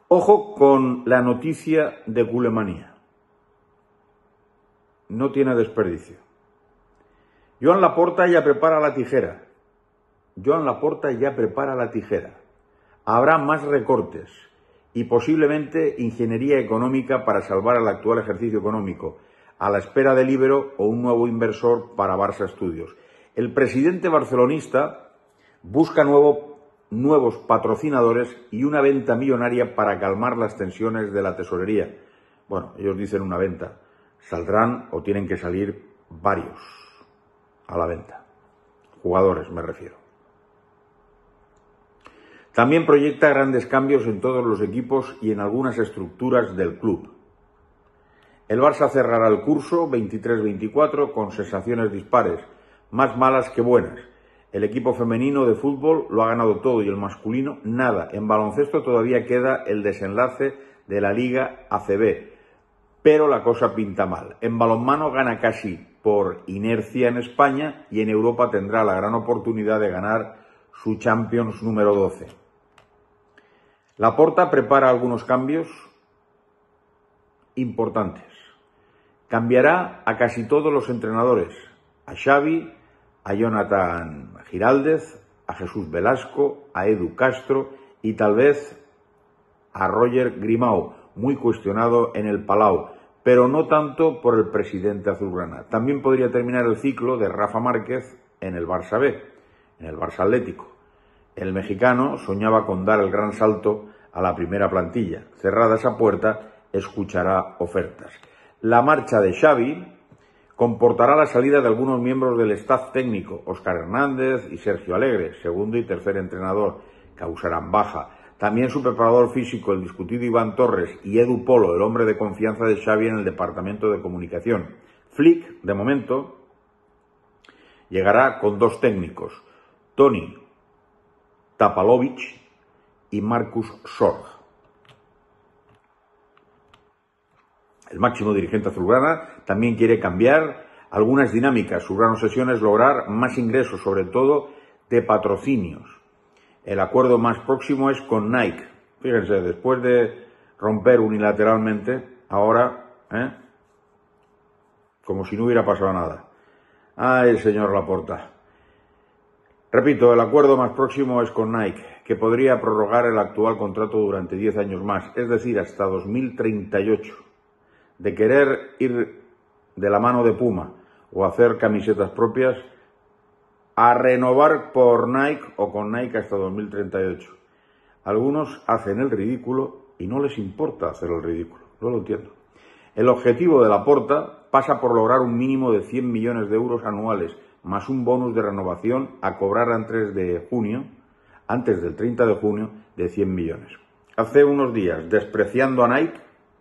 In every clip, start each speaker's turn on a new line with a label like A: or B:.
A: Ojo con la noticia de Culemanía. No tiene desperdicio. Joan Laporta ya prepara la tijera. Habrá más recortes y posiblemente ingeniería económica para salvar el actual ejercicio económico, a la espera del Ibero o un nuevo inversor para Barça Studios. El presidente barcelonista busca nuevos patrocinadores y una venta millonaria para calmar las tensiones de la tesorería. Bueno, ellos dicen una venta. Saldrán o tienen que salir varios a la venta. Jugadores, me refiero. También proyecta grandes cambios en todos los equipos y en algunas estructuras del club. El Barça cerrará el curso 23-24 con sensaciones dispares, más malas que buenas. El equipo femenino de fútbol lo ha ganado todo y el masculino nada. En baloncesto todavía queda el desenlace de la Liga ACB, pero la cosa pinta mal. En balonmano gana casi por inercia en España y en Europa tendrá la gran oportunidad de ganar su Champions número 12. Laporta prepara algunos cambios importantes. Cambiará a casi todos los entrenadores, a Xavi, a Jonathan Giraldez, a Jesús Velasco, a Edu Castro y tal vez a Roger Grimau, muy cuestionado en el Palau, pero no tanto por el presidente azulgrana. También podría terminar el ciclo de Rafa Márquez en el Barça B, en el Barça Atlético. El mexicano soñaba con dar el gran salto a la primera plantilla. Cerrada esa puerta, escuchará ofertas. La marcha de Xavi comportará la salida de algunos miembros del staff técnico, Óscar Hernández y Sergio Alegre, segundo y tercer entrenador, causarán baja. También su preparador físico, el discutido Iván Torres, y Edu Polo, el hombre de confianza de Xavi en el departamento de comunicación. Flick, de momento, llegará con dos técnicos, Toni Tapalovic y Marcus Sorg. El máximo dirigente azulgrana también quiere cambiar algunas dinámicas. Su gran obsesión es lograr más ingresos, sobre todo de patrocinios. El acuerdo más próximo es con Nike. Fíjense, después de romper unilateralmente, ahora, como si no hubiera pasado nada. Ay, señor Laporta. Repito, el acuerdo más próximo es con Nike, que podría prorrogar el actual contrato durante 10 años más, es decir, hasta 2038. De querer ir de la mano de Puma o hacer camisetas propias, a renovar por Nike o con Nike hasta 2038. Algunos hacen el ridículo y no les importa hacer el ridículo, no lo entiendo. El objetivo de Laporta pasa por lograr un mínimo de 100 millones de euros anuales, más un bonus de renovación a cobrar antes del 30 de junio, de 100 millones. Hace unos días despreciando a Nike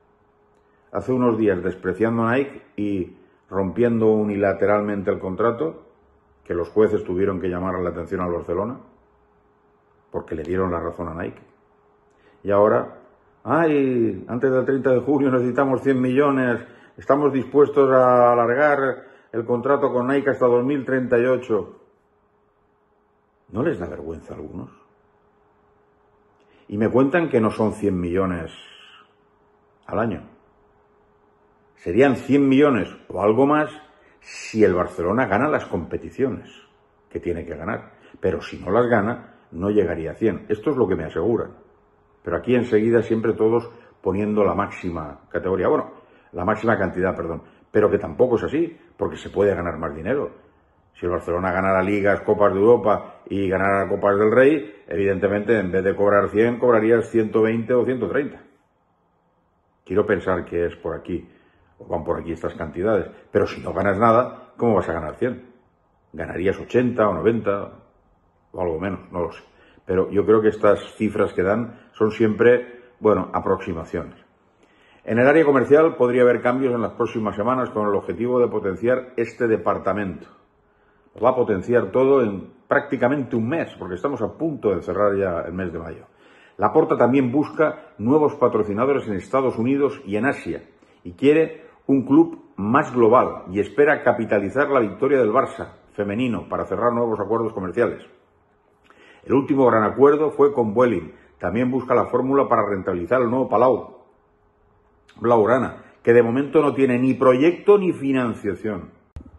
A: y rompiendo unilateralmente el contrato, que los jueces tuvieron que llamar la atención al Barcelona, porque le dieron la razón a Nike. Y ahora, antes del 30 de junio necesitamos 100 millones, estamos dispuestos a alargar el contrato con Nike hasta 2038. ¿No les da vergüenza a algunos? Y me cuentan que no son 100 millones al año. Serían 100 millones o algo más si el Barcelona gana las competiciones que tiene que ganar. Pero si no las gana, no llegaría a 100. Esto es lo que me aseguran. Pero aquí enseguida siempre todos poniendo la máxima categoría. Bueno, la máxima cantidad, perdón. Pero que tampoco es así, porque se puede ganar más dinero. Si el Barcelona ganara ligas, Copas de Europa y ganara Copas del Rey, evidentemente en vez de cobrar 100, cobrarías 120 o 130. Quiero pensar que es por aquí, o van por aquí estas cantidades. Pero si no ganas nada, ¿cómo vas a ganar 100? ¿Ganarías 80 o 90 o algo menos? No lo sé. Pero yo creo que estas cifras que dan son siempre, aproximaciones. En el área comercial podría haber cambios en las próximas semanas con el objetivo de potenciar este departamento. Va a potenciar todo en prácticamente un mes, porque estamos a punto de cerrar ya el mes de mayo. Laporta también busca nuevos patrocinadores en Estados Unidos y en Asia, y quiere un club más global y espera capitalizar la victoria del Barça femenino para cerrar nuevos acuerdos comerciales. El último gran acuerdo fue con Vueling, también busca la fórmula para rentabilizar el nuevo Palau Blaugrana, que de momento no tiene ni proyecto ni financiación.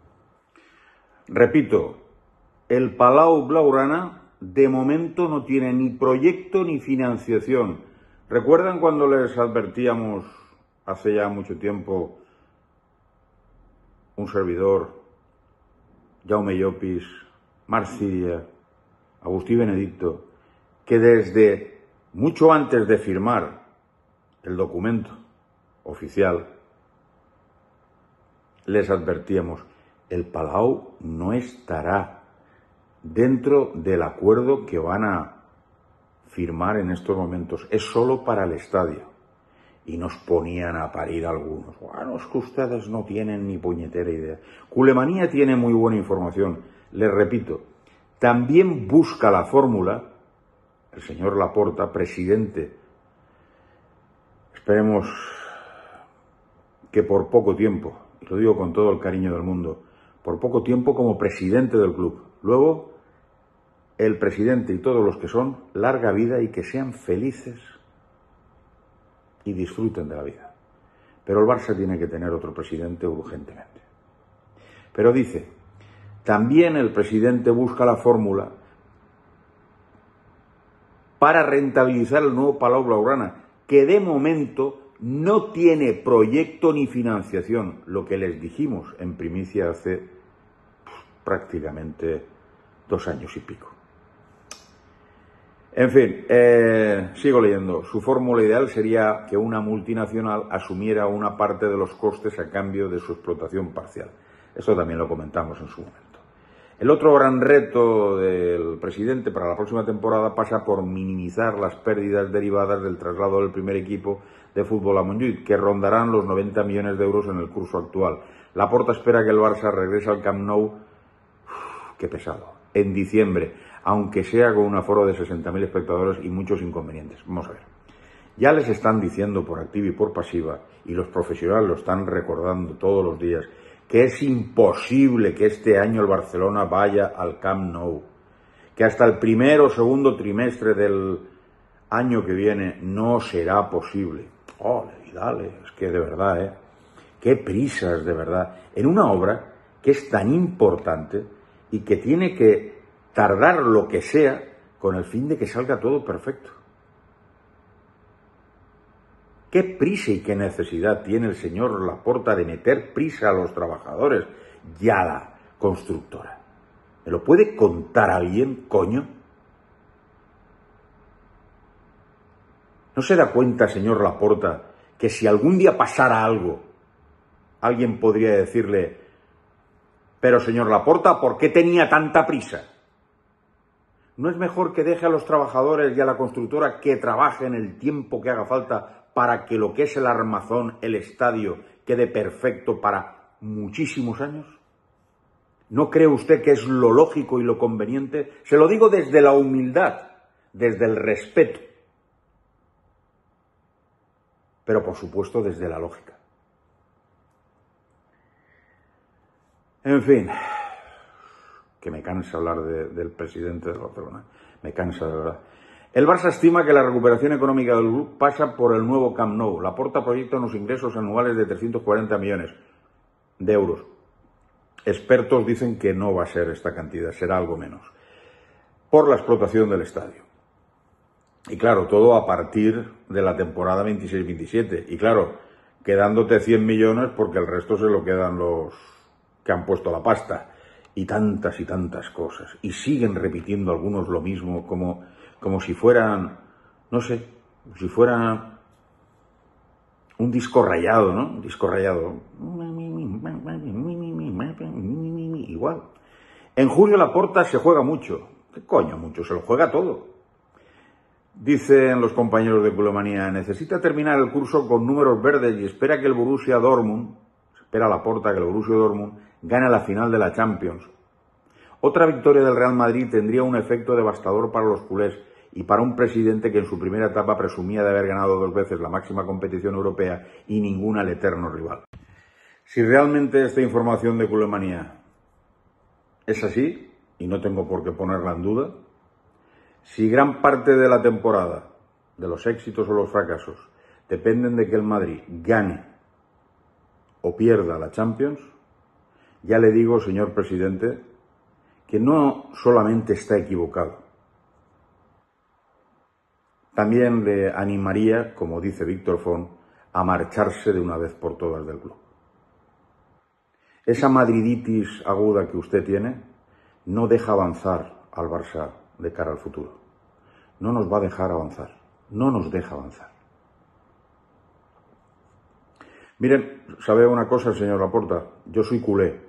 A: Repito, el Palau Blaugrana de momento no tiene ni proyecto ni financiación. ¿Recuerdan cuando les advertíamos hace ya mucho tiempo un servidor, Jaume Llopis, Marc Ciria, Agustí Benedicto, que desde mucho antes de firmar el documento oficial les advertíamos, el Palau no estará dentro del acuerdo que van a firmar en estos momentos, es solo para el estadio? Y nos ponían a parir algunos. Bueno, es que ustedes no tienen ni puñetera idea. Culemanía tiene muy buena información. Les repito, también busca la fórmula, el señor Laporta, presidente, esperemos que por poco tiempo, y lo digo con todo el cariño del mundo, por poco tiempo como presidente del club. Luego, el presidente y todos los que son, larga vida y que sean felices y disfruten de la vida. Pero el Barça tiene que tener otro presidente urgentemente. Pero dice, también el presidente busca la fórmula para rentabilizar el nuevo Palau Blaugrana, que de momento no tiene proyecto ni financiación, lo que les dijimos en primicia hace prácticamente 2 años y pico. En fin, sigo leyendo. Su fórmula ideal sería que una multinacional asumiera una parte de los costes a cambio de su explotación parcial. Eso también lo comentamos en su momento. El otro gran reto del presidente para la próxima temporada pasa por minimizar las pérdidas derivadas del traslado del primer equipo de fútbol a Montjuïc, que rondarán los 90 millones de euros en el curso actual. Laporta espera que el Barça regrese al Camp Nou, qué pesado, en diciembre, aunque sea con un aforo de 60.000 espectadores y muchos inconvenientes. Vamos a ver. Ya les están diciendo por activa y por pasiva, y los profesionales lo están recordando todos los días, que es imposible que este año el Barcelona vaya al Camp Nou, que hasta el primer o segundo trimestre del año que viene no será posible. Y dale, es que de verdad, qué prisas de verdad, en una obra que es tan importante y que tiene que tardar lo que sea con el fin de que salga todo perfecto. ¿Qué prisa y qué necesidad tiene el señor Laporta de meter prisa a los trabajadores y a la constructora? ¿Me lo puede contar alguien, coño? ¿No se da cuenta, señor Laporta, que si algún día pasara algo, alguien podría decirle, pero señor Laporta, ¿por qué tenía tanta prisa? ¿No es mejor que deje a los trabajadores y a la constructora que trabajen el tiempo que haga falta para que lo que es el armazón, el estadio, quede perfecto para muchísimos años? ¿No cree usted que es lo lógico y lo conveniente? Se lo digo desde la humildad, desde el respeto, pero por supuesto desde la lógica. En fin, que me cansa hablar del presidente del Barcelona, me cansa de verdad. El Barça estima que la recuperación económica del club pasa por el nuevo Camp Nou. Laporta proyecta unos ingresos anuales de 340 millones de euros. Expertos dicen que no va a ser esta cantidad, será algo menos, por la explotación del estadio. Y claro, todo a partir de la temporada 26-27. Y claro, quedándote 100 millones porque el resto se lo quedan los que han puesto la pasta. Y tantas cosas. Y siguen repitiendo algunos lo mismo, como si fueran, no sé, si fuera un disco rayado, ¿no? Un disco rayado. Igual. En julio Laporta se juega mucho. ¿Qué coño mucho? Se lo juega todo. Dicen los compañeros de Culemanía, necesita terminar el curso con números verdes y espera que el Borussia Dortmund, espera Laporta que el Borussia Dortmund gane la final de la Champions. Otra victoria del Real Madrid tendría un efecto devastador para los culés y para un presidente que en su primera etapa presumía de haber ganado 2 veces la máxima competición europea y ninguna al eterno rival. Si realmente esta información de Culemanía es así, y no tengo por qué ponerla en duda, si gran parte de la temporada de los éxitos o los fracasos, dependen de que el Madrid gane o pierda la Champions, ya le digo, señor presidente, que no solamente está equivocado, también le animaría, como dice Víctor Font, a marcharse de una vez por todas del club. Esa madriditis aguda que usted tiene no deja avanzar al Barça de cara al futuro. No nos va a dejar avanzar, no nos deja avanzar. Miren, ¿sabe una cosa, señor Laporta? Yo soy culé.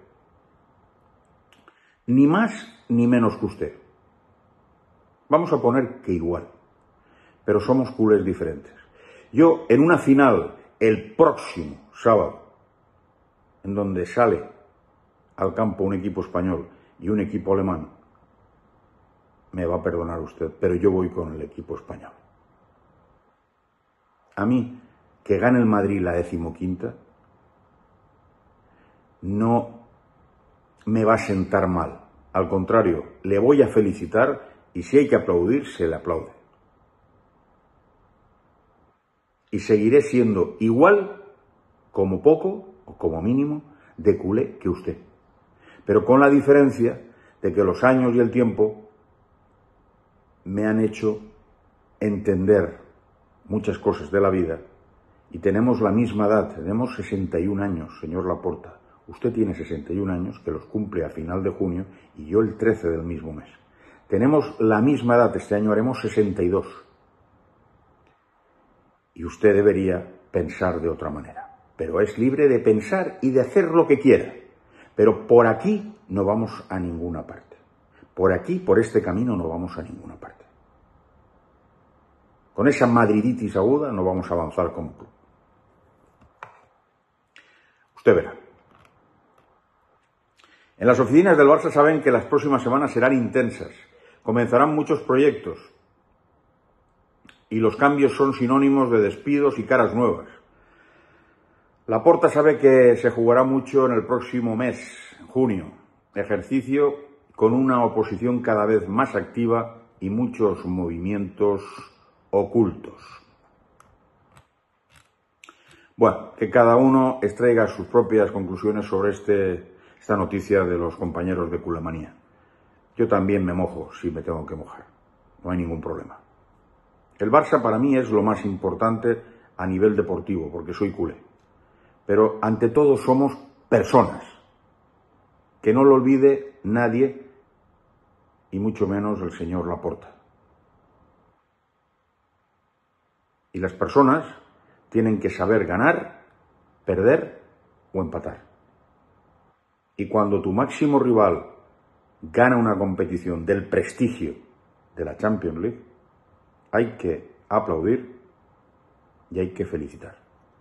A: Ni más ni menos que usted. Vamos a poner que igual, pero somos culés diferentes. Yo, en una final, el próximo sábado, en donde sale al campo un equipo español y un equipo alemán, me va a perdonar usted, pero yo voy con el equipo español. A mí, que gane el Madrid la 15ª, no me va a sentar mal. Al contrario, le voy a felicitar y si hay que aplaudir, se le aplaude. Y seguiré siendo igual, como poco o como mínimo, de culé que usted. Pero con la diferencia de que los años y el tiempo me han hecho entender muchas cosas de la vida y tenemos la misma edad, tenemos 61 años, señor Laporta. Usted tiene 61 años, que los cumple a final de junio, y yo el 13 del mismo mes. Tenemos la misma edad, este año haremos 62. Y usted debería pensar de otra manera. Pero es libre de pensar y de hacer lo que quiera. Pero por aquí no vamos a ninguna parte. Por aquí, por este camino, no vamos a ninguna parte. Con esa madriditis aguda no vamos a avanzar como club. Usted verá. En las oficinas del Barça saben que las próximas semanas serán intensas. Comenzarán muchos proyectos. Y los cambios son sinónimos de despidos y caras nuevas. Laporta sabe que se jugará mucho en el próximo mes, junio. Ejercicio con una oposición cada vez más activa y muchos movimientos ocultos. Bueno, que cada uno extraiga sus propias conclusiones sobre esta noticia de los compañeros de Culemanía. Yo también me mojo si me tengo que mojar. No hay ningún problema. El Barça para mí es lo más importante a nivel deportivo, porque soy culé. Pero ante todo somos personas. Que no lo olvide nadie, y mucho menos el señor Laporta. Y las personas tienen que saber ganar, perder o empatar. Y cuando tu máximo rival gana una competición del prestigio de la Champions League, hay que aplaudir y hay que felicitar.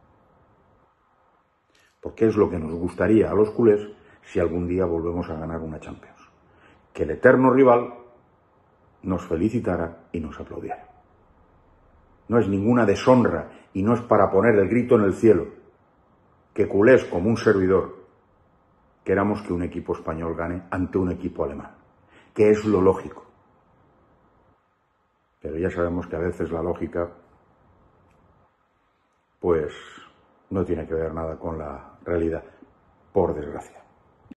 A: Porque es lo que nos gustaría a los culés si algún día volvemos a ganar una Champions. Que el eterno rival nos felicitara y nos aplaudiera. No es ninguna deshonra y no es para poner el grito en el cielo que culés como un servidor queramos que un equipo español gane ante un equipo alemán, que es lo lógico. Pero ya sabemos que a veces la lógica pues no tiene que ver nada con la realidad, por desgracia.